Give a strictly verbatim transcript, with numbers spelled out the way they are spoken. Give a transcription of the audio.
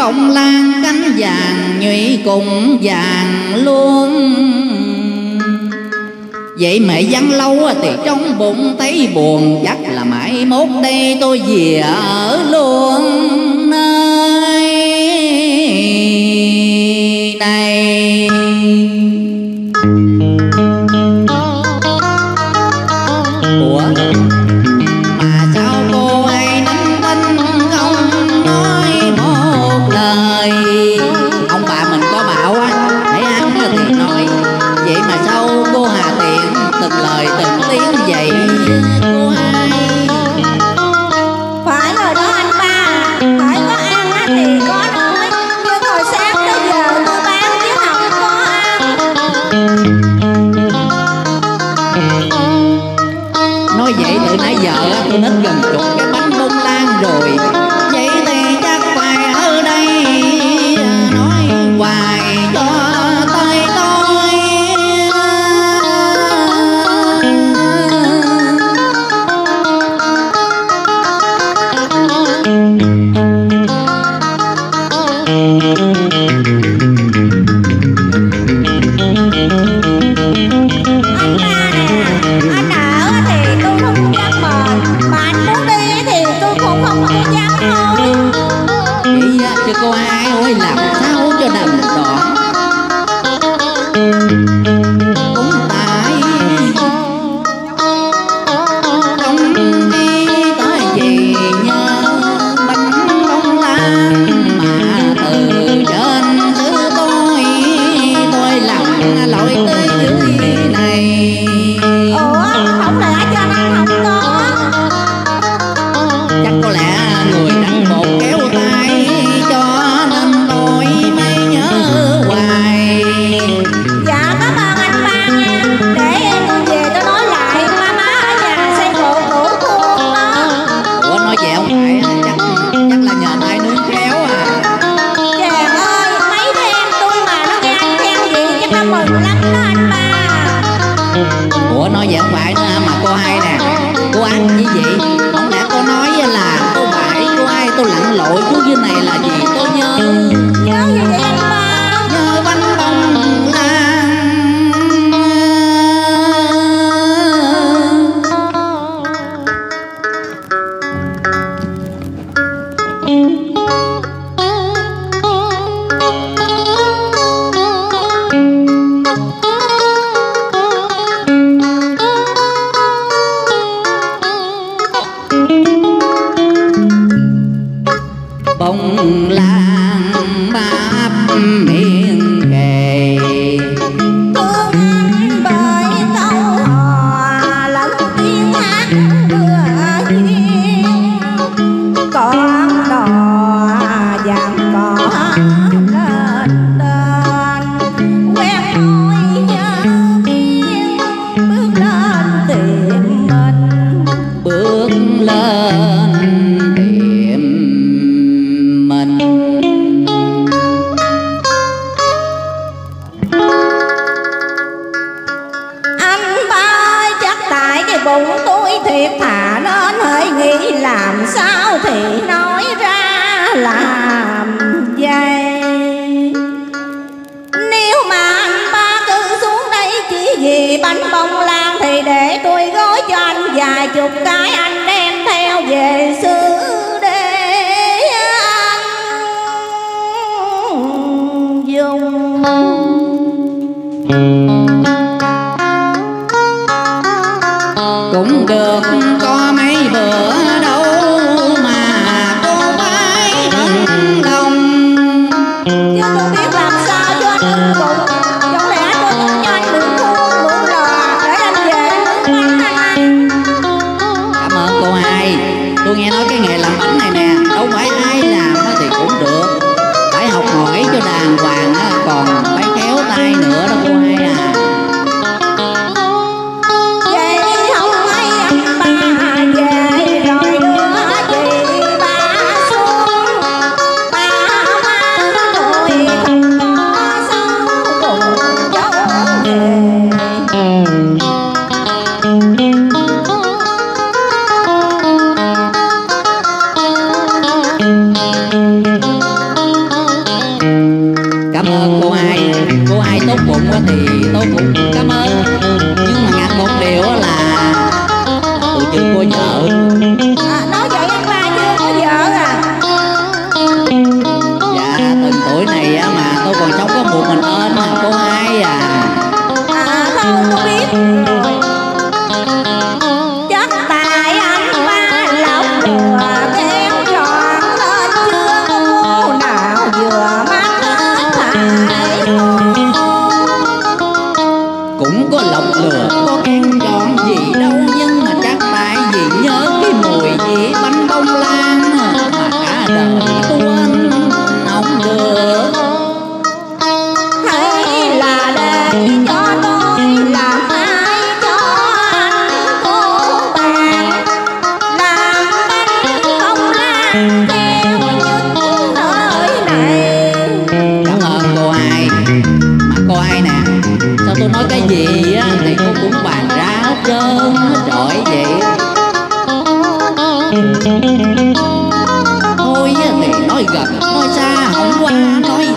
bông lan cánh vàng nhụy cùng vàng luôn. Vậy mẹ vắng lâu thì trong bụng thấy buồn, chắc là mãi mốt đây tôi về ở luôn nơi này. Ủa mà sao cô ấy nắm tin không nói một lời? Ông bà mình có bảo á, hãy ăn thì nói. Vậy mà sao cô Hà Tiện từng lời từng tiếng vậy cô hai? Phải rồi đó anh ba, phải có ăn á thì có nói, nhưng hồi sáng tới giờ tôi bán chứ không có ăn. Nói vậy từ nãy giờ tôi nít gần chục cái bánh bông lan rồi. Vậy thì chắc phải ở đây nói hoài cho tay tôi. Cô hai ơi làm sao cho đầm đoạn, cũng tại trong đi tới gì nhớ bánh bông lan mà từ trên xứ tôi tôi làm lỗi tới dưới này. Ủa không lẽ cho nó không có? Chắc có lẽ người đánh bột kéo tay cho nên tôi mới nhớ hoài. Dạ cảm ơn anh ba nha, để tôi về tôi nói lại má má ở nhà xây bộ đủ khuôn đó. Ủa nói vậy không phải, chắc chắc là nhờ tay nướng khéo à. Chàng ơi mấy đứa em tôi mà nó nghe anh khen gì chắc nó mừng lắm đó anh ba. Ủa nói vậy không phải nữa hả? Mà cô hai nè, cô ăn như vậy không lẽ cô nói là cô bảy cô hai tôi lặn lội chú dưới này là gì tôi nhớ. Nhớ gì vậy anh ba? Nhớ bánh bông lan. Bông lan bắp miệng kề, Thương anh bởi câu hò lẫn tiếng hát đưa duyên. Con đò vàng cỏ lên tên, quen môi nhớ biên, bước lên tìm mình. bước lên tìm mình. Anh ba ơi chắc tại cái bụng tôi thiệt thà nên hỡi nghĩ làm sao thì nói ra làm vậy. Nếu mà anh ba cứ xuống đây chỉ vì bánh bông lan thì để tôi gói cho anh vài chục cái, anh đem theo về xứ để anh dùng. Cũng được có mấy bữa đâu mà cô gái thân lòng. Chứ tôi biết làm sao cho anh ưng bụng. Chẳng lẽ tôi muốn cho anh mượn khuôn mượn lò để anh về nướng bánh anh ăn. Cảm ơn cô hai. Tôi nghe nói cái nghề làm bánh này nè, đâu phải ai làm thì cũng được, phải học hỏi cho đàng hoàng, còn phải khéo tay nữa đó cô hai à. cảm ơn cô hai. Cô hai tốt bụng quá thì tôi cũng cảm ơn. Nhưng mà ngặt một điều là tôi chưa có vợ. À, nói vậy anh ba chưa có vợ à? Dạ từng tuổi này á mà tôi còn sống có một mình ơn à cô hai à. À thôi tôi biết rồi. Chắc tại anh ba lọc lừa khéo tròn nên chưa có cô nào vừa mắt hết thải. Cũng có lọc lừa có kén chọn gì đâu, nhưng mà chắc tại vì nhớ cái mùi vị bánh bông lan mà cả đời quên không được. Hay là để cho tôi làm ai cho anh cô bạn, làm bánh bông lan theo những nơi này. Cảm ơn cô hai. Mà cô hai nè, sao tôi nói cái gì á thì cô cũng bàn ra hết trơn hết trọi vậy. Thôi á thì nói gần nói xa không qua nói